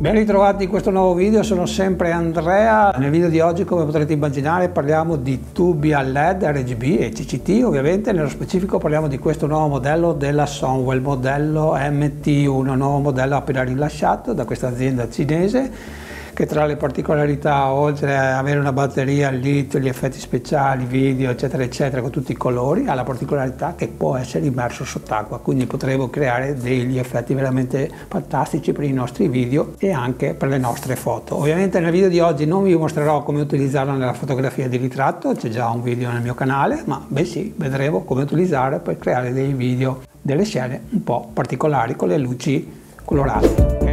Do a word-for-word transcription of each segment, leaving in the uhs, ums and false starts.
Ben ritrovati in questo nuovo video, sono sempre Andrea. Nel video di oggi, come potrete immaginare, parliamo di tubi a L E D, R G B e C C T. Ovviamente nello specifico parliamo di questo nuovo modello della Sonwell, modello M T uno, nuovo modello appena rilasciato da questa azienda cinese, che tra le particolarità, oltre ad avere una batteria al litio, gli effetti speciali, video eccetera eccetera con tutti i colori, ha la particolarità che può essere immerso sott'acqua, quindi potremo creare degli effetti veramente fantastici per i nostri video e anche per le nostre foto. Ovviamente nel video di oggi non vi mostrerò come utilizzarlo nella fotografia di ritratto, c'è già un video nel mio canale, ma bensì vedremo come utilizzare per creare dei video, delle scene un po' particolari con le luci colorate. Okay?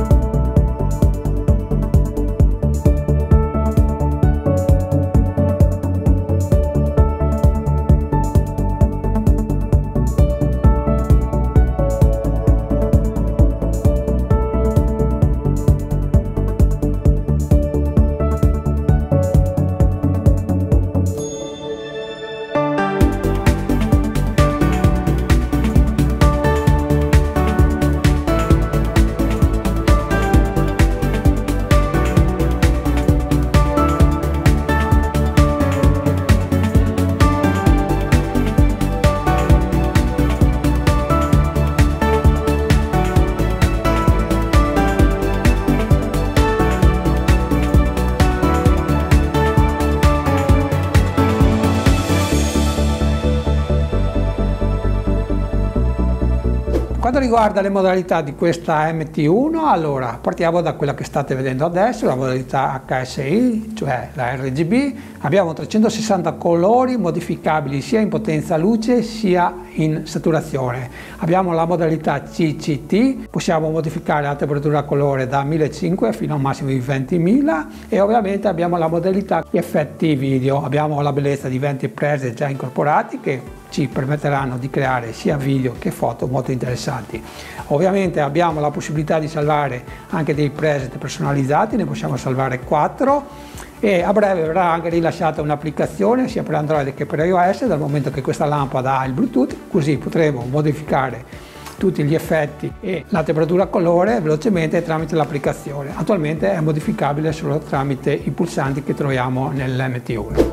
Per quanto riguarda le modalità di questa M T uno, allora partiamo da quella che state vedendo adesso, la modalità H S I, cioè la R G B. Abbiamo trecentosessanta colori modificabili sia in potenza luce sia in saturazione. Abbiamo la modalità C C T, possiamo modificare la temperatura a colore da millecinquecento fino a un massimo di ventimila, e ovviamente abbiamo la modalità effetti video. Abbiamo la bellezza di venti preset già incorporati che ci permetteranno di creare sia video che foto molto interessanti. Ovviamente abbiamo la possibilità di salvare anche dei preset personalizzati, ne possiamo salvare quattro, e a breve verrà anche rilasciata un'applicazione sia per Android che per iOS, dal momento che questa lampada ha il Bluetooth, così potremo modificare tutti gli effetti e la temperatura a colore velocemente tramite l'applicazione. Attualmente è modificabile solo tramite i pulsanti che troviamo nell'M T uno.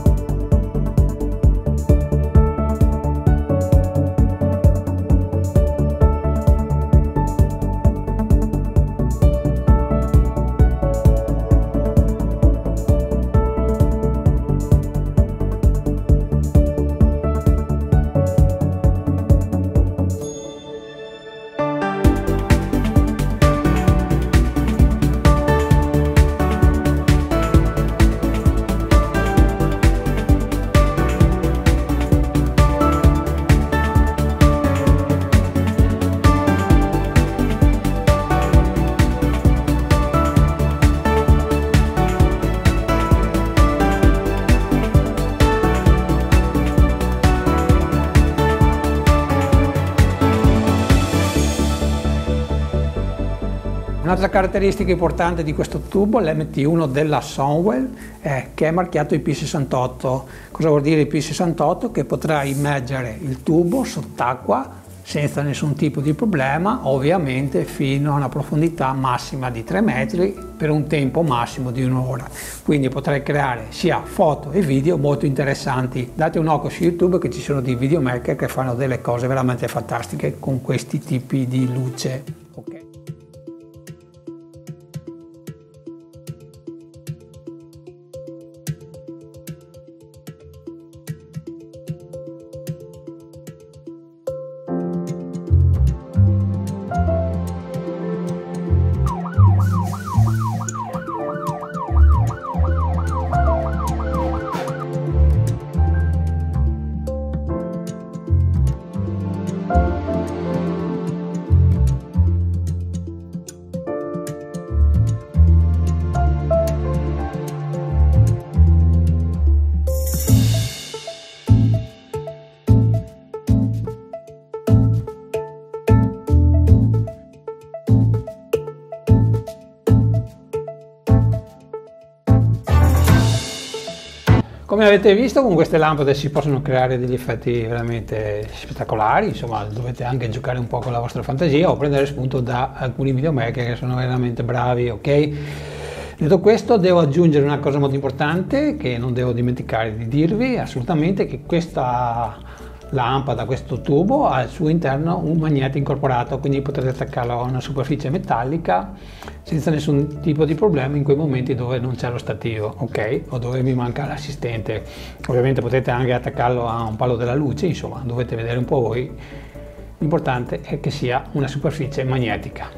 Un'altra caratteristica importante di questo tubo, l'M T uno della Sonwell, è che è marchiato I P sessantotto. Cosa vuol dire I P sessantotto? Che potrà immergere il tubo sott'acqua senza nessun tipo di problema, ovviamente fino a una profondità massima di tre metri per un tempo massimo di un'ora. Quindi potrai creare sia foto e video molto interessanti. Date un occhio su YouTube che ci sono dei videomaker che fanno delle cose veramente fantastiche con questi tipi di luce. Okay. Come avete visto, con queste lampade si possono creare degli effetti veramente spettacolari, insomma dovete anche giocare un po' con la vostra fantasia o prendere spunto da alcuni videomaker che sono veramente bravi, ok? Detto questo, devo aggiungere una cosa molto importante che non devo dimenticare di dirvi assolutamente, che questa lampada, questo tubo, ha al suo interno un magnete incorporato, quindi potrete attaccarlo a una superficie metallica senza nessun tipo di problema in quei momenti dove non c'è lo stativo, ok? O dove mi manca l'assistente. Ovviamente potete anche attaccarlo a un palo della luce, insomma dovete vedere un po' voi. L'importante è che sia una superficie magnetica.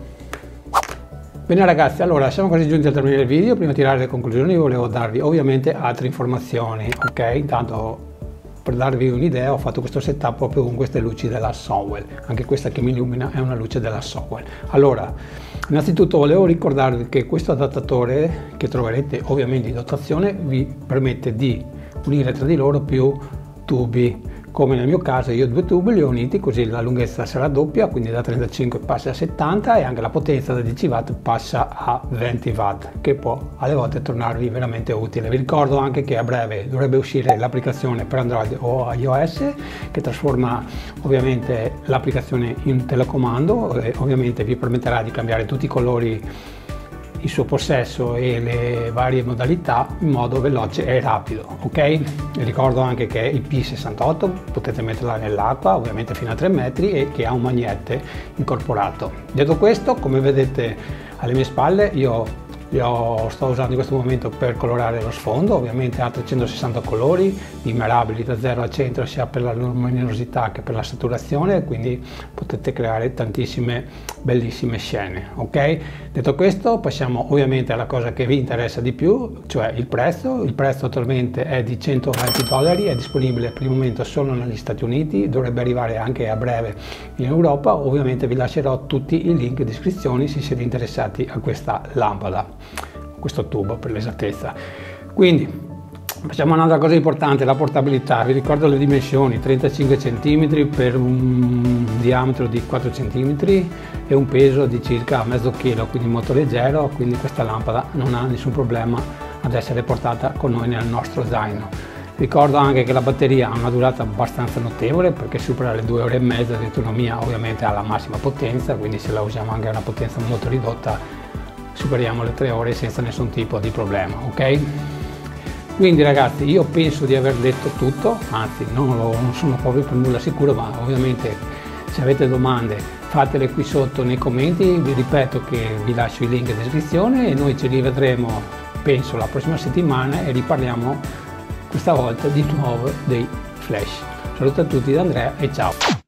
Bene ragazzi, allora siamo quasi giunti al termine del video. Prima di tirare le conclusioni volevo darvi ovviamente altre informazioni, ok? Intanto, per darvi un'idea, ho fatto questo setup proprio con queste luci della Sowell. Anche questa che mi illumina è una luce della Sowell. Allora, innanzitutto volevo ricordarvi che questo adattatore, che troverete ovviamente in dotazione, vi permette di unire tra di loro più tubi. Come nel mio caso, io due tubi li ho uniti, così la lunghezza sarà doppia, quindi da trentacinque passa a settanta, e anche la potenza da dieci watt passa a venti watt, che può alle volte tornarvi veramente utile. Vi ricordo anche che a breve dovrebbe uscire l'applicazione per Android o iOS, che trasforma ovviamente l'applicazione in telecomando e ovviamente vi permetterà di cambiare tutti i colori in suo possesso e le varie modalità in modo veloce e rapido, ok? Vi ricordo anche che è I P sessantotto, potete metterla nell'acqua ovviamente fino a tre metri, e che ha un magnete incorporato. Detto questo, come vedete alle mie spalle, io Io sto usando in questo momento per colorare lo sfondo, ovviamente ha trecentosessanta colori dimmerabili da zero a cento sia per la luminosità che per la saturazione, quindi potete creare tantissime bellissime scene, ok? Detto questo, passiamo ovviamente alla cosa che vi interessa di più, cioè il prezzo. Il prezzo attualmente è di centoventi dollari, è disponibile per il momento solo negli Stati Uniti, dovrebbe arrivare anche a breve in Europa. Ovviamente vi lascerò tutti i link in descrizione se siete interessati a questa lampada, questo tubo per l'esattezza. Quindi facciamo un'altra cosa importante, la portabilità. Vi ricordo le dimensioni: trentacinque centimetri per un diametro di quattro centimetri e un peso di circa mezzo chilo, quindi molto leggero, quindi questa lampada non ha nessun problema ad essere portata con noi nel nostro zaino. Ricordo anche che la batteria ha una durata abbastanza notevole, perché supera le due ore e mezza di autonomia, ovviamente alla massima potenza, quindi se la usiamo anche a una potenza molto ridotta superiamo le tre ore senza nessun tipo di problema, ok? Quindi ragazzi, io penso di aver detto tutto, anzi non, lo, non sono proprio per nulla sicuro, ma ovviamente se avete domande fatele qui sotto nei commenti. Vi ripeto che vi lascio i link in descrizione e noi ci rivedremo penso la prossima settimana e riparliamo questa volta di nuovo dei flash. Saluto a tutti da Andrea e ciao!